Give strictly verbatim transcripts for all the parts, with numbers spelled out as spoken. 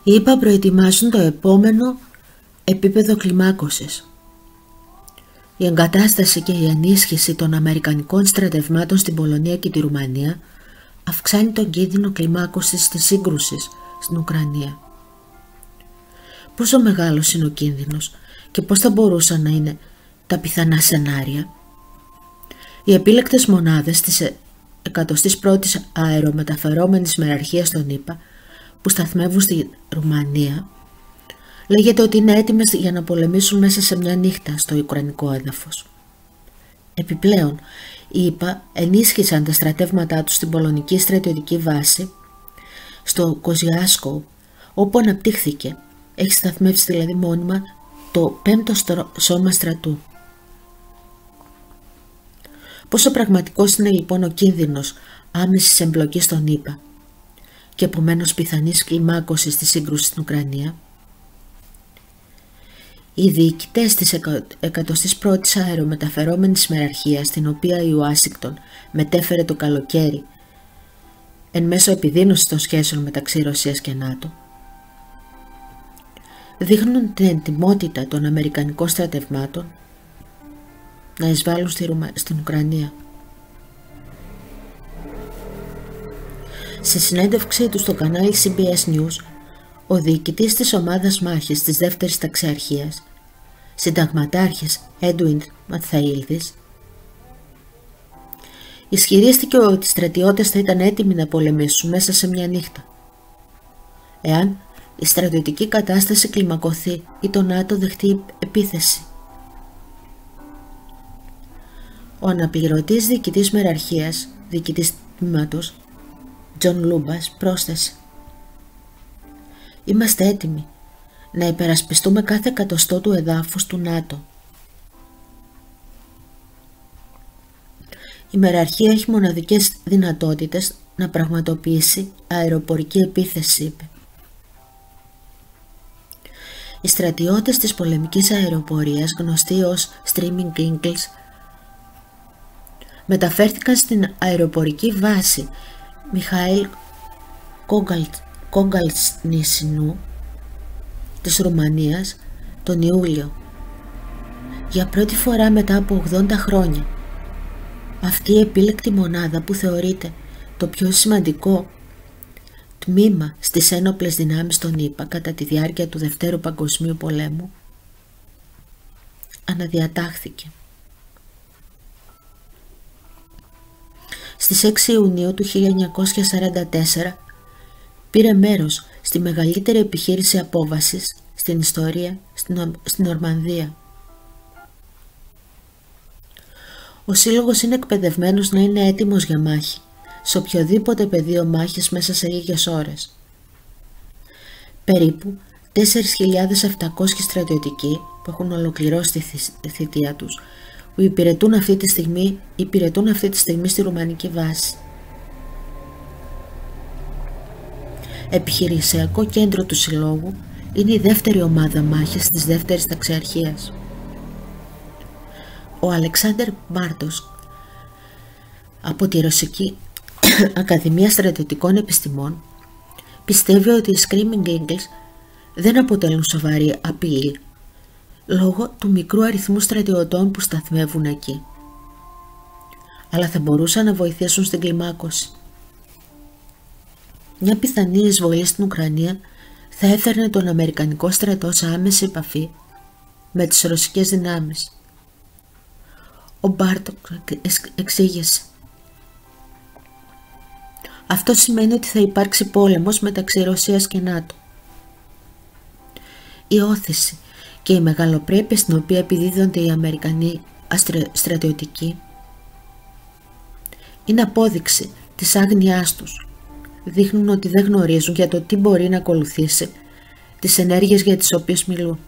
Οι ΗΠΑ προετοιμάζουν το επόμενο επίπεδο κλιμάκωσης. Η εγκατάσταση και η ενίσχυση των αμερικανικών στρατευμάτων στην Πολωνία και τη Ρουμανία αυξάνει τον κίνδυνο κλιμάκωσης της σύγκρουσης στην Ουκρανία. Πόσο μεγάλος είναι ο κίνδυνος και πώς θα μπορούσαν να είναι τα πιθανά σενάρια? Οι επίλεκτες μονάδες της εκατοστής πρώτης αερομεταφερόμενης μεραρχίας των ΗΠΑ που σταθμεύουν στη Ρουμανία λέγεται ότι είναι έτοιμες για να πολεμήσουν μέσα σε μια νύχτα στο ουκρανικό έδαφος. Επιπλέον, οι ΗΠΑ ενίσχυσαν τα στρατεύματά τους στην πολωνική στρατιωτική βάση στο Κοζιάσκο, όπου αναπτύχθηκε, έχει σταθμεύσει δηλαδή μόνιμα, το πέμπτο σώμα στρατού. Πόσο πραγματικός είναι λοιπόν ο κίνδυνος άμεσης εμπλοκής των ΗΠΑ και επομένως πιθανής κλιμάκωσης της σύγκρουσης στην Ουκρανία? Οι διοικητές της εκατοστής πρώτης αερομεταφερόμενης μεραρχίας, την οποία η Ουάσιγκτον μετέφερε το καλοκαίρι εν μέσω επιδείνωσης των σχέσεων μεταξύ Ρωσίας και ΝΑΤΟ, δείχνουν την ετοιμότητα των αμερικανικών στρατευμάτων να εισβάλλουν στη Ρουμα... στην Ουκρανία. Σε συνέντευξή του στο κανάλι σι μπι ες News, ο διοικητής της ομάδας μάχης της δεύτερης ταξιαρχίας, συνταγματάρχης Έντουιν Ματθαΐλδης, ισχυρίστηκε ότι οι στρατιώτες θα ήταν έτοιμοι να πολεμήσουν μέσα σε μια νύχτα, εάν η στρατιωτική κατάσταση κλιμακωθεί ή το ΝΑΤΟ δεχτεί επίθεση. Ο αναπληρωτής διοικητής μεραρχίας, διοικητής τμήματος, Τζον Λούμπας, πρόσθεσε: «Είμαστε έτοιμοι να υπερασπιστούμε κάθε εκατοστό του εδάφους του ΝΑΤΟ. Η μεραρχία έχει μοναδικές δυνατότητες να πραγματοποιήσει αεροπορική επίθεση», είπε. Οι στρατιώτες της πολεμικής αεροπορίας, γνωστοί ως Streaming Eagles, μεταφέρθηκαν στην αεροπορική βάση Μιχαήλ Κόγκαλτσνισινού της Ρουμανίας τον Ιούλιο. Για πρώτη φορά μετά από ογδόντα χρόνια, αυτή η επίλεκτη μονάδα, που θεωρείται το πιο σημαντικό τμήμα στις ένοπλες δυνάμεις των ΗΠΑ κατά τη διάρκεια του Δευτέρου Παγκοσμίου Πολέμου, αναδιατάχθηκε. Στις έξι Ιουνίου του χίλια εννιακόσια σαράντα τέσσερα πήρε μέρος στη μεγαλύτερη επιχείρηση απόβασης στην ιστορία στην Νορμανδία. Ο σύλλογος είναι εκπαιδευμένος να είναι έτοιμος για μάχη σε οποιοδήποτε πεδίο μάχης μέσα σε λίγες ώρες. Περίπου τέσσερις χιλιάδες επτακόσιοι στρατιωτικοί που έχουν ολοκληρώσει τη θητεία τους που υπηρετούν αυτή τη στιγμή, υπηρετούν αυτή τη στιγμή στη ρουμανική βάση. Επιχειρησιακό κέντρο του συλλόγου είναι η δεύτερη ομάδα μάχης της δεύτερης ταξιαρχίας. Ο Αλεξάνδερ Μπάρτος από τη Ρωσική Ακαδημία Στρατιωτικών Επιστημών πιστεύει ότι οι Screaming Eagles δεν αποτελούν σοβαρή απειλή λόγω του μικρού αριθμού στρατιωτών που σταθμεύουν εκεί, αλλά θα μπορούσαν να βοηθήσουν στην κλιμάκωση. Μια πιθανή εισβολή στην Ουκρανία θα έφερνε τον Αμερικανικό στρατό σε άμεση επαφή με τις ρωσικές δυνάμεις. Ο Μπάρτοκ εξήγησε: «Αυτό σημαίνει ότι θα υπάρξει πόλεμος μεταξύ Ρωσίας και ΝΑΤΟ. Η όθηση και η μεγαλοπρέπεια στην οποία επιδίδονται οι Αμερικανοί στρατιωτικοί είναι απόδειξη της άγνοιάς τους. Δείχνουν ότι δεν γνωρίζουν για το τι μπορεί να ακολουθήσει τις ενέργειες για τις οποίες μιλούν.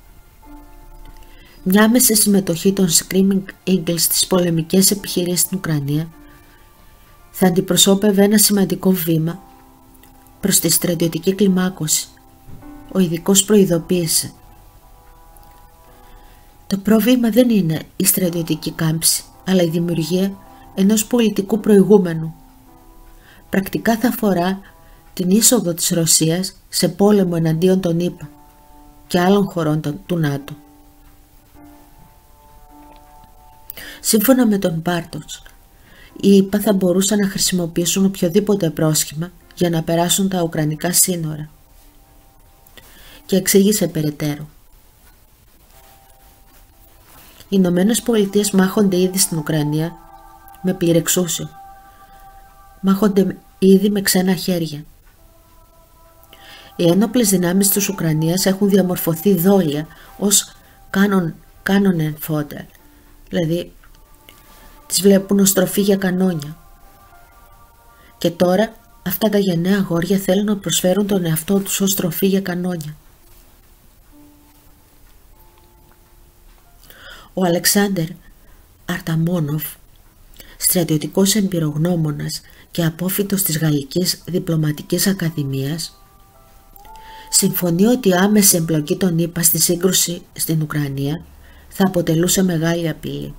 Μια άμεση συμμετοχή των Screaming Eagles στις πολεμικές επιχειρήσεις στην Ουκρανία θα αντιπροσώπευε ένα σημαντικό βήμα προς τη στρατιωτική κλιμάκωση», ο ειδικός προειδοποίησε. «Το πρόβλημα δεν είναι η στρατιωτική κάμψη, αλλά η δημιουργία ενός πολιτικού προηγούμενου. Πρακτικά θα αφορά την είσοδο της Ρωσίας σε πόλεμο εναντίον των ΗΠΑ και άλλων χωρών του ΝΑΤΟ. Σύμφωνα με τον Πάρτος, οι ΗΠΑ θα μπορούσαν να χρησιμοποιήσουν οποιοδήποτε πρόσχημα για να περάσουν τα ουκρανικά σύνορα. Και εξήγησε περαιτέρω. Οι Ηνωμένες Πολιτείες μάχονται ήδη στην Ουκρανία με πληρεξούσιο. Μάχονται ήδη με ξένα χέρια. Οι ένοπλες δυνάμεις της Ουκρανίας έχουν διαμορφωθεί δόλια ως κάνονεν φόντερ, δηλαδή τις βλέπουν ως τροφή για κανόνια. Και τώρα αυτά τα γενναία αγόρια θέλουν να προσφέρουν τον εαυτό τους ως τροφή για κανόνια. Ο Αλεξάνδερ Αρταμόνοφ, στρατιωτικός εμπειρογνώμονας και απόφοιτος της Γαλλικής Διπλωματικής Ακαδημίας, συμφωνεί ότι η άμεση εμπλοκή των ΗΠΑ στη σύγκρουση στην Ουκρανία θα αποτελούσε μεγάλη απειλή.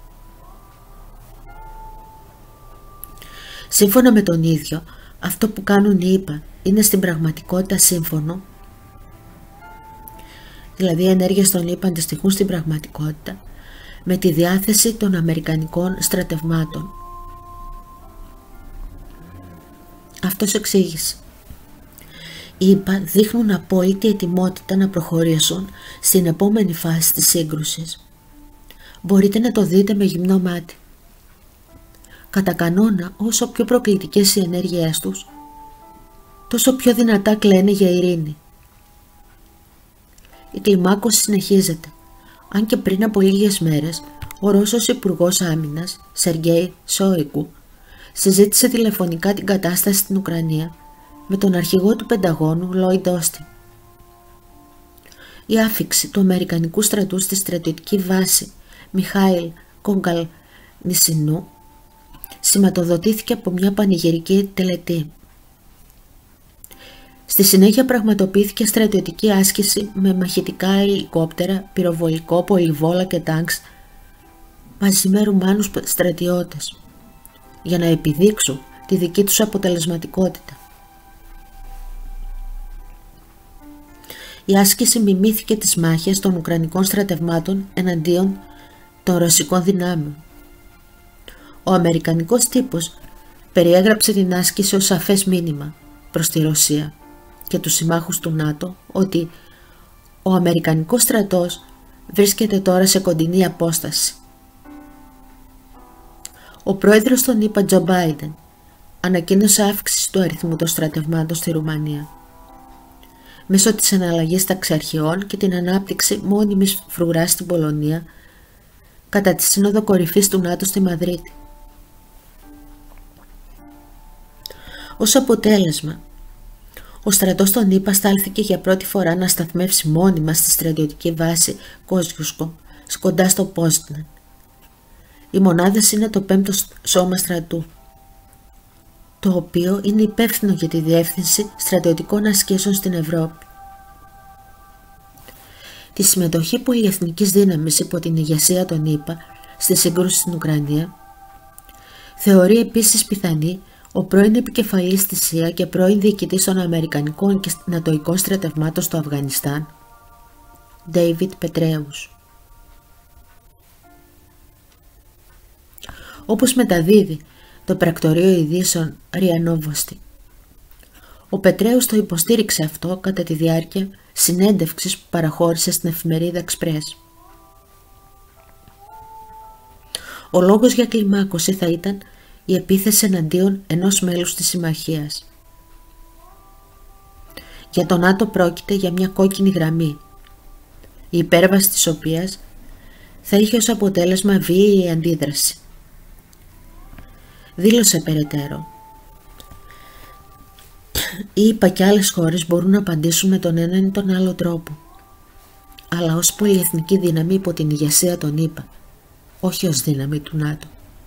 Σύμφωνα με τον ίδιο, αυτό που κάνουν οι ΗΠΑ είναι στην πραγματικότητα σύμφωνο, δηλαδή οι ενέργειες των ΗΠΑ αντιστοιχούν στην πραγματικότητα με τη διάθεση των αμερικανικών στρατευμάτων. Αυτός εξήγησε. Οι ΗΠΑ δείχνουν απόλυτη ετοιμότητα να προχωρήσουν στην επόμενη φάση της σύγκρουσης. Μπορείτε να το δείτε με γυμνό μάτι. Κατά κανόνα, όσο πιο προκλητικές οι ενέργειές τους, τόσο πιο δυνατά κλαίνε για ειρήνη. Η κλιμάκωση συνεχίζεται, αν και πριν από λίγες μέρες ο Ρώσος Υπουργός Άμυνας, Σεργέι Σόικου, συζήτησε τηλεφωνικά την κατάσταση στην Ουκρανία με τον αρχηγό του Πενταγώνου, Λόιντ Όστιν. Η άφιξη του Αμερικανικού στρατού στη στρατιωτική βάση Μιχάηλ Κογκαλνισινού σηματοδοτήθηκε από μια πανηγυρική τελετή. Στη συνέχεια πραγματοποιήθηκε στρατιωτική άσκηση με μαχητικά ελικόπτερα, πυροβολικό, πολυβόλα και τάγκς μαζί με Ρουμάνους στρατιώτες για να επιδείξουν τη δική τους αποτελεσματικότητα. Η άσκηση μιμήθηκε τις μάχες των Ουκρανικών στρατευμάτων εναντίον των ρωσικών δυνάμεων. Ο αμερικανικός τύπος περιέγραψε την άσκηση ως σαφές μήνυμα προς τη Ρωσία και τους συμμάχους του ΝΑΤΟ ότι ο αμερικανικός στρατός βρίσκεται τώρα σε κοντινή απόσταση. Ο πρόεδρος των ΗΠΑ, Τζο Μπάιντεν, ανακοίνωσε αύξηση του αριθμού των στρατευμάτων στη Ρουμανία μέσω της εναλλαγής ταξιαρχιών και την ανάπτυξη μόνιμης φρουράς στην Πολωνία κατά τη Σύνοδο Κορυφής του ΝΑΤΟ στη Μαδρίτη. Ως αποτέλεσμα, ο στρατός των ΗΠΑ στάλθηκε για πρώτη φορά να σταθμεύσει μόνιμα στη στρατιωτική βάση Κόζιουσκο, κοντά στο Πόζναν. Οι μονάδες είναι το πέμπτο σώμα στρατού, το οποίο είναι υπεύθυνο για τη διεύθυνση στρατιωτικών ασκήσεων στην Ευρώπη. Τη συμμετοχή πολυεθνικής δύναμης υπό την ηγεσία των ΗΠΑ στη σύγκρουση στην Ουκρανία θεωρεί επίσης πιθανή ο πρώην επικεφαλής της ΣΥΑ και πρώην διοικητής των Αμερικανικών και Νατοικών στρατευμάτων στο Αφγανιστάν, Ντέιβιντ Πετρέους. Όπως μεταδίδει το πρακτορείο ειδήσεων Ρία Νόβοστι, ο Πετρέους το υποστήριξε αυτό κατά τη διάρκεια συνέντευξης που παραχώρησε στην εφημερίδα Εξπρές. Ο λόγος για κλιμάκωση θα ήταν η επίθεση εναντίον ενός μέλους της συμμαχίας. Για τον ΝΑΤΟ πρόκειται για μια κόκκινη γραμμή, η υπέρβαση της οποίας θα είχε ως αποτέλεσμα βίαιη αντίδραση. Δήλωσε περαιτέρω. Οι ΗΠΑ και άλλες χώρες μπορούν να απαντήσουν με τον έναν ή τον άλλο τρόπο, αλλά ως πολυεθνική δύναμη υπό την ηγεσία των ΗΠΑ, όχι ως δύναμη του ΝΑΤΟ.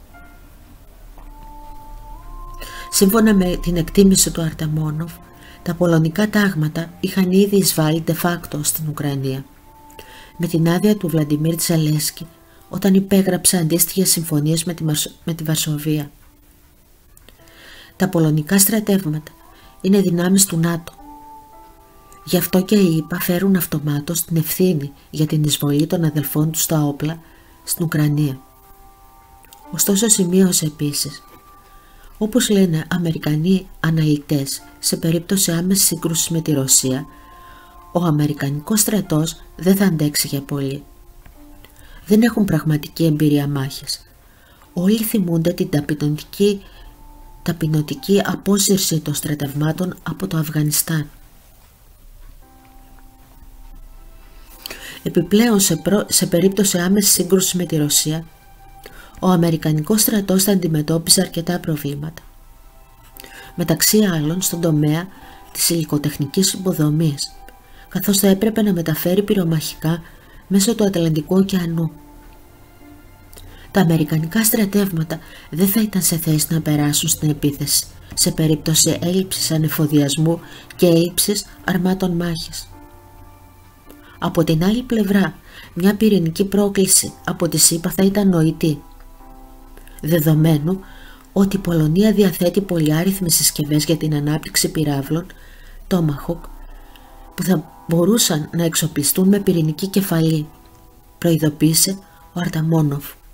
Σύμφωνα με την εκτίμηση του Αρταμόνοφ, τα πολωνικά τάγματα είχαν ήδη εισβάλει de facto στην Ουκρανία, με την άδεια του Βλαντιμίρ Τζελένσκι όταν υπέγραψε αντίστοιχες συμφωνίες με τη, με τη Βαρσοβία. Τα πολωνικά στρατεύματα είναι δυνάμεις του ΝΑΤΟ. Γι' αυτό και οι ΗΠΑ φέρουν αυτομάτως την ευθύνη για την εισβολή των αδελφών τους στα όπλα στην Ουκρανία. Ωστόσο σημείωσε επίσης, όπως λένε Αμερικανοί αναλυτές, σε περίπτωση άμεσης σύγκρουσης με τη Ρωσία, ο Αμερικανικός στρατός δεν θα αντέξει για πολύ. Δεν έχουν πραγματική εμπειρία μάχης. Όλοι θυμούνται την ταπεινωτική, ταπεινωτική απόσυρση των στρατευμάτων από το Αφγανιστάν. Επιπλέον, σε, προ... σε περίπτωση άμεσης σύγκρουσης με τη Ρωσία, ο Αμερικανικός στρατός θα αντιμετώπιζε αρκετά προβλήματα. Μεταξύ άλλων στον τομέα της υλικοτεχνικής υποδομής, καθώς θα έπρεπε να μεταφέρει πυρομαχικά μέσω του Ατλαντικού ωκεανού. Τα αμερικανικά στρατεύματα δεν θα ήταν σε θέση να περάσουν στην επίθεση σε περίπτωση έλλειψης ανεφοδιασμού και έλλειψης αρμάτων μάχης. Από την άλλη πλευρά, μια πυρηνική πρόκληση από τη ΣΥΠΑ θα ήταν νοητή, δεδομένου ότι η Πολωνία διαθέτει πολυάριθμες συσκευές για την ανάπτυξη πυράβλων Tomahawk που θα μπορούσαν να εξοπλιστούν με πυρηνική κεφαλή, προειδοποίησε ο Αρταμόνοφ.